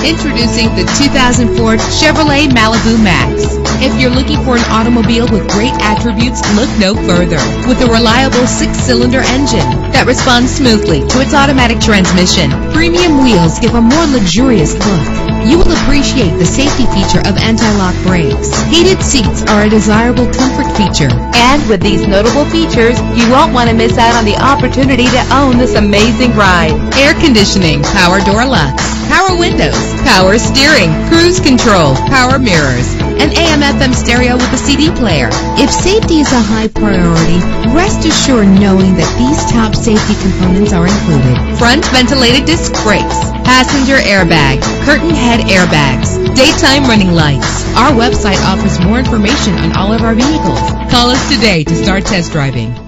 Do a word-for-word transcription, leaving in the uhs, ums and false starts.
Introducing the two thousand four Chevrolet Malibu Max. If you're looking for an automobile with great attributes, look no further. With a reliable six-cylinder engine that responds smoothly to its automatic transmission, premium wheels give a more luxurious look. You will appreciate the safety feature of anti-lock brakes. Heated seats are a desirable comfort feature. And with these notable features, you won't want to miss out on the opportunity to own this amazing ride. Air conditioning, power door locks, power windows, power steering, cruise control, power mirrors, an A M F M stereo with a C D player. If safety is a high priority, rest assured knowing that these top safety components are included. Front ventilated disc brakes, passenger airbag, curtain head airbags, daytime running lights. Our website offers more information on all of our vehicles. Call us today to start test driving.